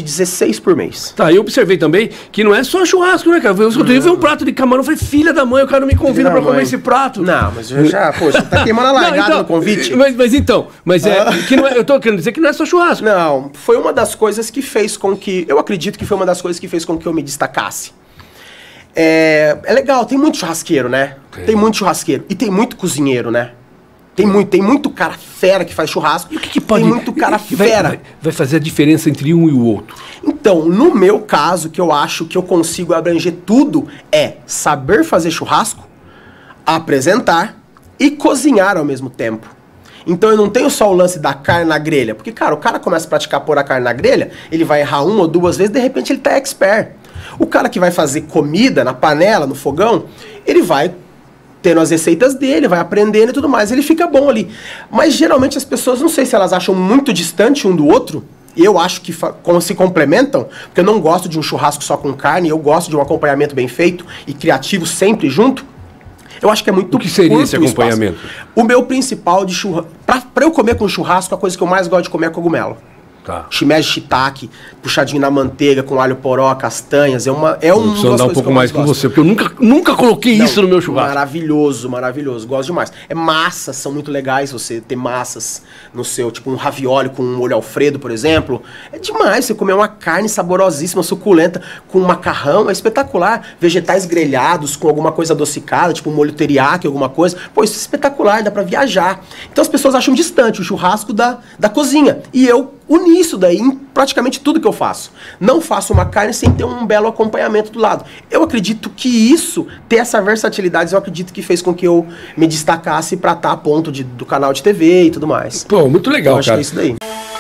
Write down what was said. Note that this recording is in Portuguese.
16 por mês. Tá, eu observei também que não é só churrasco, né, cara? Eu vi um prato de camarão, eu falei, filha da mãe, o cara não me convida pra comer esse prato. Não, mas eu já, poxa, tá queimando a largada então, no convite. Mas que não é, eu tô querendo dizer que não é só churrasco. Não, foi uma das coisas que fez com que, eu acredito que foi uma das coisas que fez com que eu me destacasse. É legal, tem muito churrasqueiro, né? Tem muito churrasqueiro. E tem muito cozinheiro, né? Tem muito cara fera que faz churrasco. E o que pode... Tem muito cara fera. Vai fazer a diferença entre um e o outro? Então, no meu caso, que eu acho que eu consigo abranger tudo, é saber fazer churrasco, apresentar e cozinhar ao mesmo tempo. Então eu não tenho só o lance da carne na grelha. Porque, cara, o cara começa a praticar pôr a carne na grelha, ele vai errar uma ou duas vezes, de repente ele tá expert. O cara que vai fazer comida na panela, no fogão, ele vai tendo as receitas dele, vai aprendendo e tudo mais, ele fica bom ali. Mas geralmente as pessoas, não sei se elas acham muito distante um do outro, e eu acho que como se complementam, porque eu não gosto de um churrasco só com carne, eu gosto de um acompanhamento bem feito e criativo sempre junto. Eu acho que é muito curto. O que seria esse acompanhamento? O meu principal de churrasco, pra eu comer com churrasco, a coisa que eu mais gosto de comer é cogumelo. Tá. Shimeji shiitake, puxadinho na manteiga, com alho poró, castanhas, é um preciso andar um pouco mais com você, porque eu nunca coloquei isso no meu churrasco. Maravilhoso, maravilhoso, gosto demais. Massas são muito legais, você ter massas no seu, tipo um ravioli com um molho alfredo, por exemplo. É demais, você comer uma carne saborosíssima, suculenta, com macarrão, é espetacular. Vegetais grelhados com alguma coisa adocicada, tipo um molho teriyaki, alguma coisa. Pô, isso é espetacular, dá pra viajar. Então as pessoas acham distante o churrasco da cozinha. E eu uni isso daí em praticamente tudo que eu faço. Não faço uma carne sem ter um belo acompanhamento do lado. Eu acredito que isso, ter essa versatilidade, eu acredito que fez com que eu me destacasse pra estar a ponto do canal de TV e tudo mais. Pô, muito legal, eu acho cara. que é isso daí.